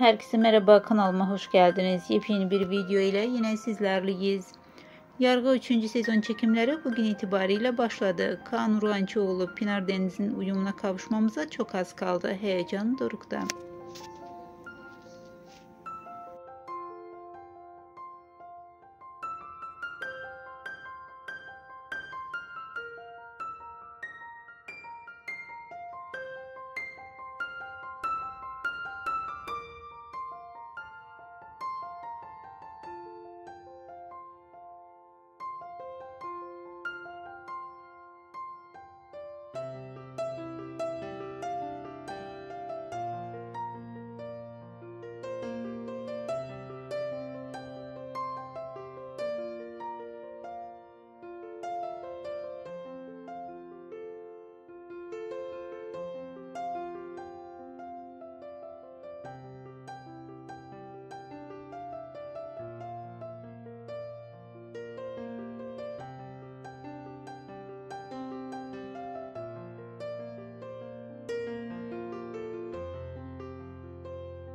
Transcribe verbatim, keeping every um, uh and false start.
Herkese merhaba, kanalıma hoş geldiniz. Yepyeni bir video ile yine sizlerleyiz. Yargı üçüncü sezon çekimleri bugün itibariyle başladı. Kaan Urgancıoğlu, Pinar Deniz'in uyumuna kavuşmamıza çok az kaldı. Heyecan dorukta.